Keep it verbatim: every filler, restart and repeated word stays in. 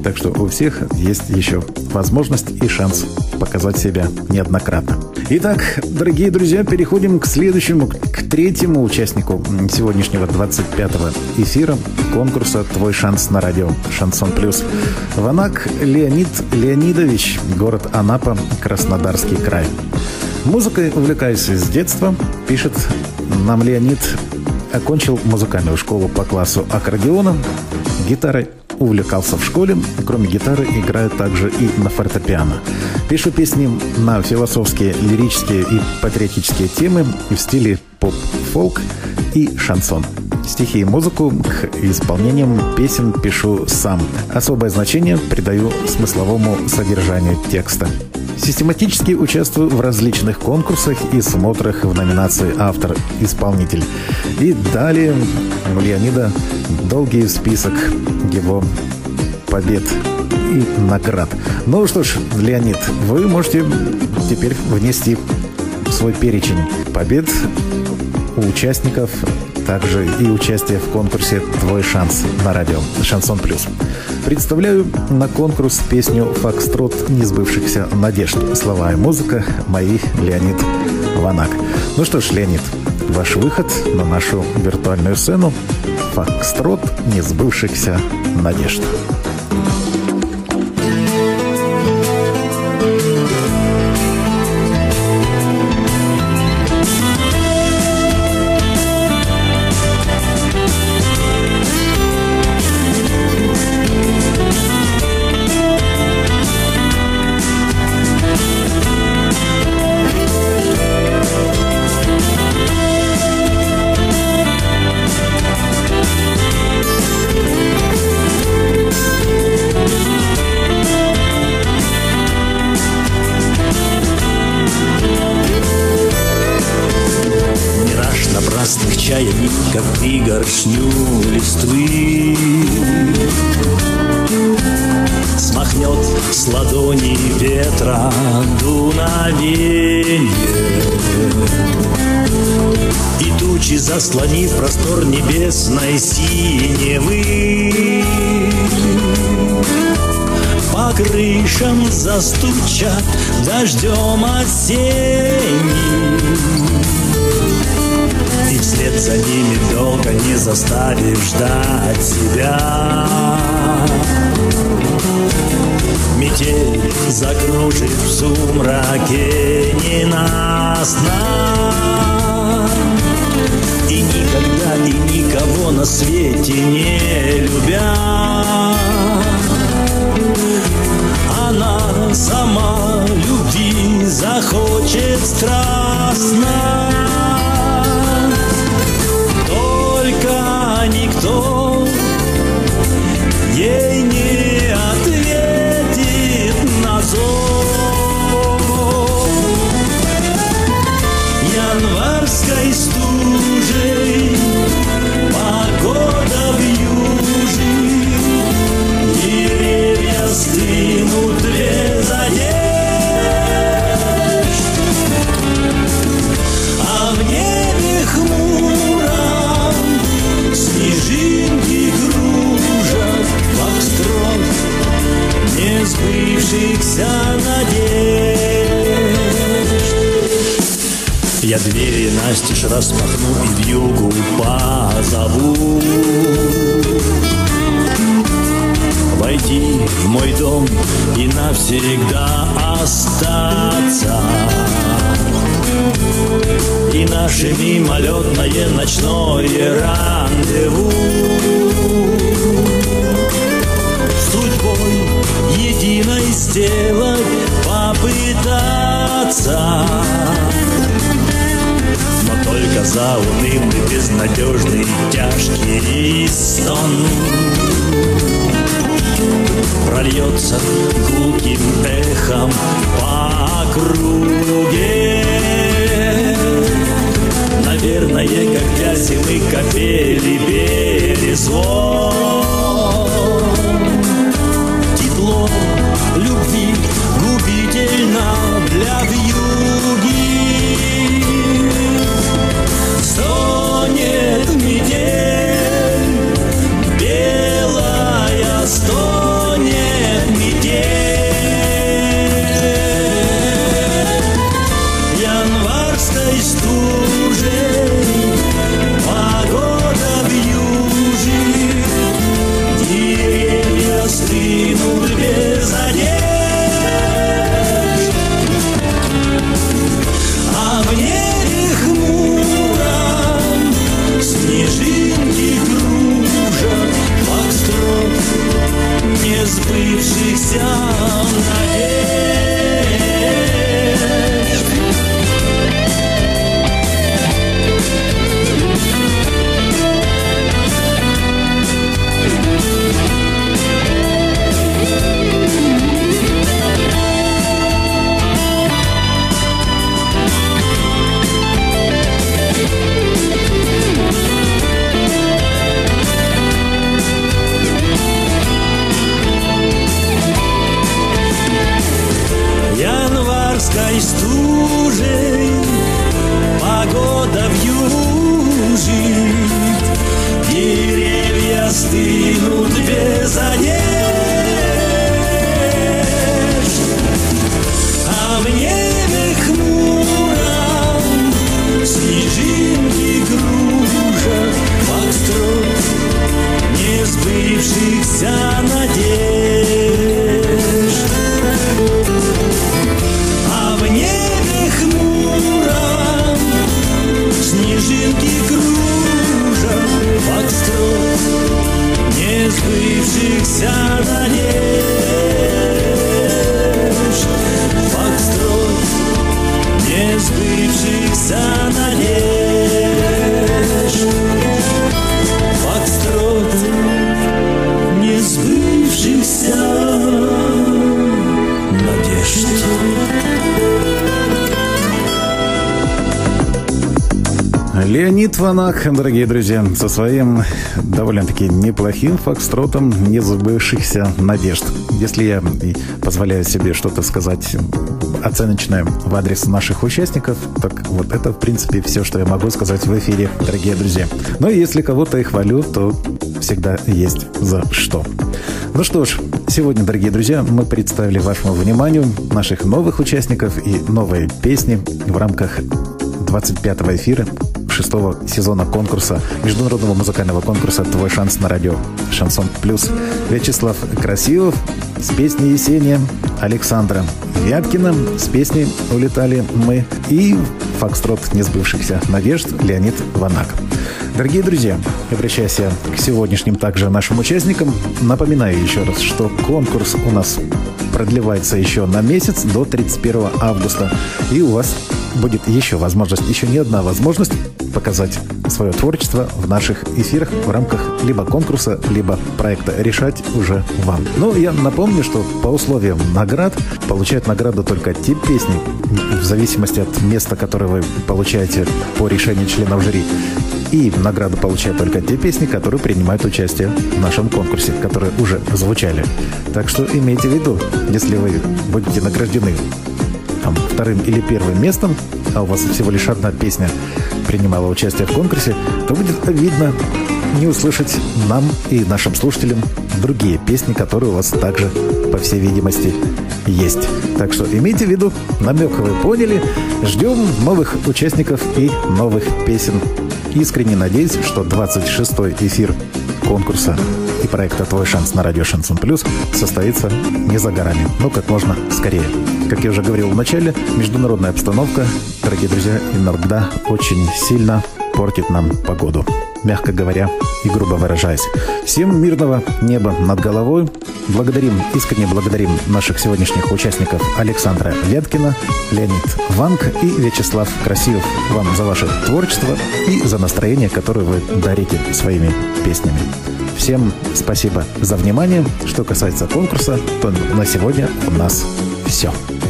Так что у всех есть еще возможность и шанс показать себя неоднократно. Итак, дорогие друзья, переходим к следующему, к третьему участнику сегодняшнего двадцать пятого эфира конкурса «Твой шанс на радио Шансон Плюс». Ванак Леонид Леонидович, город Анапа, Краснодарский край. Музыкой увлекаюсь с детства, пишет нам Леонид. Окончил музыкальную школу по классу аккордеона, гитарой увлекался в школе. Кроме гитары играю также и на фортепиано. Пишу песни на философские, лирические и патриотические темы в стиле поп-фолк и шансон. Стихи и музыку к исполнениям песен пишу сам. Особое значение придаю смысловому содержанию текста. Систематически участвую в различных конкурсах и смотрах в номинации «Автор-исполнитель». И далее у Леонида долгий список его побед и наград. Ну что ж, Леонид, вы можете теперь внести в свой перечень побед у участников, также и участие в конкурсе «Твой шанс» на радио Шансон Плюс. Представляю на конкурс песню «Фокстрот несбывшихся надежд». Слова и музыка мои, Леонид Ванак. Ну что ж, Леонид, ваш выход на нашу виртуальную сцену «Фокстрот несбывшихся надежд». Чайников пригоршню листвы смахнет с ладони ветра дуновенье, и тучи, заслонив простор небесной синевы, по крышам застучат дождем осенним. И вслед за ними долго не заставишь ждать себя. Метель закружит в сумраке ненастно, и никогда и никого на свете не любя, она сама любви захочет страстно. Только никто ей не ответит на зов январской стужей, погода вьюжит, деревья стынут без одежд, а в небе хмуро снежинки кружат, фокстрот несбывшихся надежд. Я двери настежь распахну и вьюгу позову войти в мой дом и навсегда остаться. И наше мимолетное ночное рандеву судьбой единой сделать попытаться, но только за унылый, безнадежный, тяжкий сон прольется гулким эхом по округе. Наверное, как для зимы капели перезвон. Тепло любви губительно для вьюги. Стонет метель белая, стонет сбывшихся надежд. Январской стужей погода вьюжит, деревья стынут без одежд, а в небе хмуром снежинки кружат фокстрот несбывшихся надежд. Снежинки кружат фокстрот несбывшихся надежд. Фокстрот несбывшихся надежд. Фокстрот несбывшихся надежд. Леонид Ванак, дорогие друзья, со своим довольно-таки неплохим фокстротом несбывшихся надежд. Если я позволяю себе что-то сказать оценочное в адрес наших участников, так вот это, в принципе, все, что я могу сказать в эфире, дорогие друзья. Но если кого-то и хвалю, то всегда есть за что. Ну что ж, сегодня, дорогие друзья, мы представили вашему вниманию наших новых участников и новые песни в рамках двадцать пятого эфира шестого сезона конкурса, международного музыкального конкурса «Твой шанс» на радио «Шансон Плюс». Вячеслав Красилов с песней «Есения», Александра Вяткина с песней «Улетали мы» и фокстрот несбывшихся надежд Леонид Ванак. Дорогие друзья, обращаясь к сегодняшним также нашим участникам, напоминаю еще раз, что конкурс у нас продлевается еще на месяц до тридцать первого августа, и у вас будет еще возможность, еще не одна возможность показать свое творчество в наших эфирах в рамках либо конкурса, либо проекта. Решать уже вам. Но я напомню, что по условиям наград получают награду только те песни, в зависимости от места, которое вы получаете по решению членов жюри. И награду получают только те песни, которые принимают участие в нашем конкурсе, которые уже звучали. Так что имейте в виду, если вы будете награждены там, вторым или первым местом, а у вас всего лишь одна песня принимала участие в конкурсе, то будет видно не услышать нам и нашим слушателям другие песни, которые у вас также, по всей видимости, есть. Так что имейте в виду, намек вы поняли. Ждем новых участников и новых песен. Искренне надеюсь, что двадцать шестой эфир конкурса и проекта «Твой шанс» на радио «Шансон Плюс» состоится не за горами, но как можно скорее. Как я уже говорил в начале, международная обстановка, дорогие друзья, иногда очень сильно портит нам погоду, мягко говоря и грубо выражаясь. Всем мирного неба над головой. Благодарим, искренне благодарим наших сегодняшних участников Александра Вяткина, Леонид Ванк и Вячеслав Красилов вам за ваше творчество и за настроение, которое вы дарите своими песнями. Всем спасибо за внимание. Что касается конкурса, то на сегодня у нас все.